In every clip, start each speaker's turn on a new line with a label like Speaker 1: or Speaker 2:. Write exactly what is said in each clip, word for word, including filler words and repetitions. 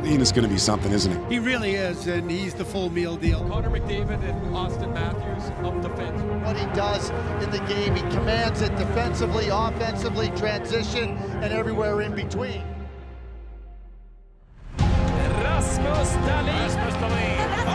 Speaker 1: Ian is going to be something, isn't he?
Speaker 2: He really is, and he's the full meal deal.
Speaker 3: Connor McDavid and Austin Matthews up defense.
Speaker 4: What he does in the game, he commands it defensively, offensively, transition, and everywhere in between.
Speaker 3: Rasmus Dahlin. Rasmus Dahlin.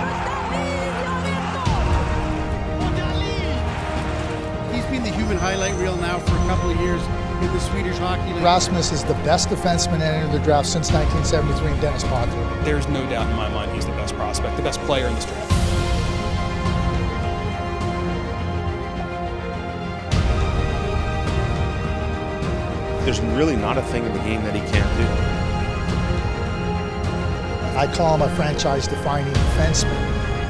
Speaker 2: He's been the human highlight reel now for a couple of years in the Swedish Hockey League.
Speaker 5: Rasmus is the best defenseman entering the draft since nineteen seventy-three in Dennis Potter.
Speaker 6: There's no doubt in my mind he's the best prospect, the best player in this draft.
Speaker 7: There's really not a thing in the game that he can't do.
Speaker 5: I call him a franchise-defining defenseman.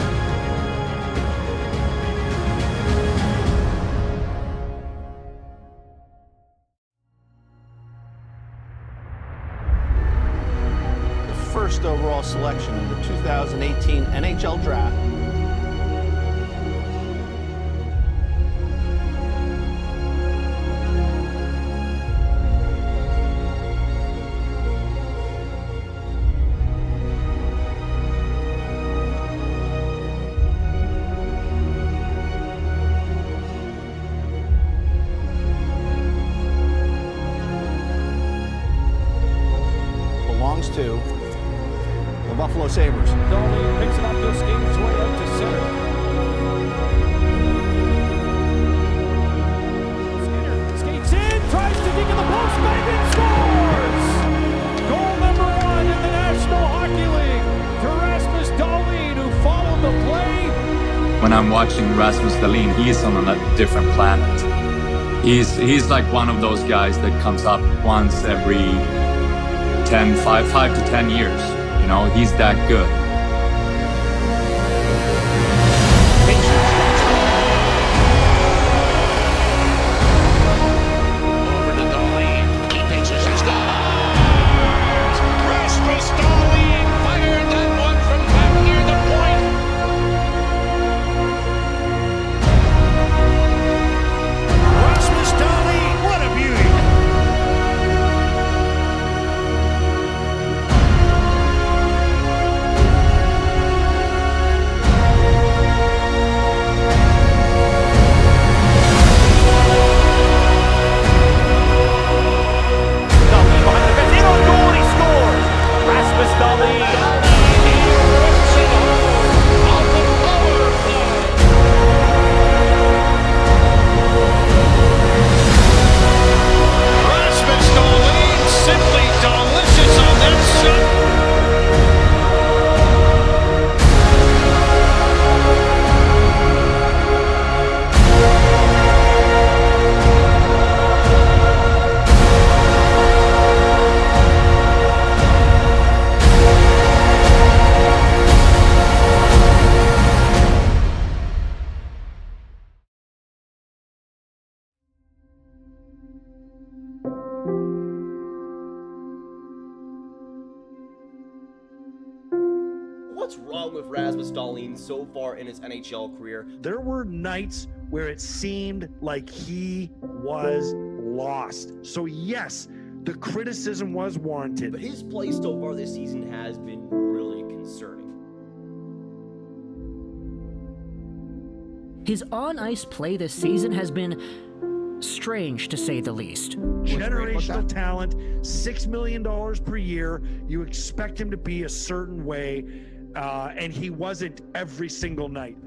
Speaker 8: First overall selection in the two thousand eighteen N H L Draft. Belongs to the Buffalo Sabres.
Speaker 3: Dahlin picks it up, he'll skate his way out to center. Skinner skates in, tries to dig in the post, bang, and scores! Goal number one in the National Hockey League to Rasmus Dahlin, who followed the play.
Speaker 9: When I'm watching Rasmus Dahlin, he's on a different planet. He's, he's like one of those guys that comes up once every ten, five, five to ten years. You know, he's that good.
Speaker 3: Over to Dahlin. He takes his scores! Rasmus Dahlin fired that one from back near the point. Rasmus Dahlin, what a beauty!
Speaker 10: What's wrong with Rasmus Dahlin so far in his N H L career?
Speaker 11: There were nights where it seemed like he was lost. So yes, the criticism was warranted.
Speaker 10: But his play so far this season has been really concerning.
Speaker 12: His on-ice play this season has been strange, to say the least.
Speaker 11: Generational talent, six million dollars per year. You expect him to be a certain way, uh, and he wasn't every single night.